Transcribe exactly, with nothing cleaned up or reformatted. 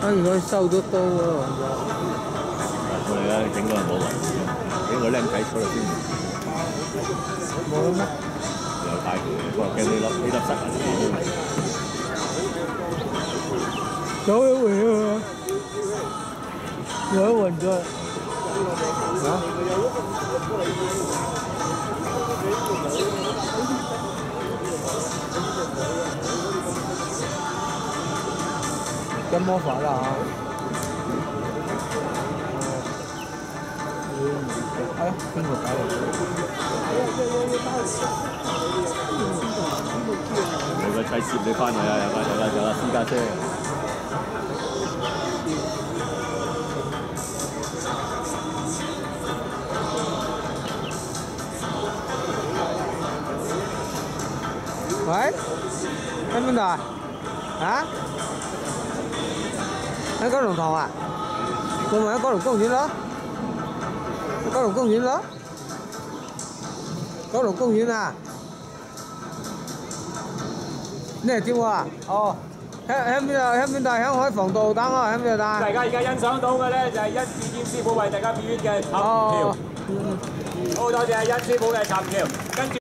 啊，如果收咗刀啊， 我哋咧整個人冇雲，俾個僆仔坐度先。 冇咩？ 有帶佢，不過驚呢粒呢粒塞人。 有一回啊，有一回咗啊！跟魔法啦啊！哎，邊個打嚟？ 有個仔接你翻嚟啊！有架有架有架私家車。 喂，喺邊度啊？啊？喺九龍塘啊？我咪喺九龍公園咯，九龍公園咯，九龍公園啊？你嚟接我啊？哦，喺喺邊度？喺邊度？喺海防道等我，喺邊度等？ 大家而家欣賞到嘅咧就係甄志堅師傅為大家表演嘅尋橋。好多謝甄師傅嘅尋橋，跟住。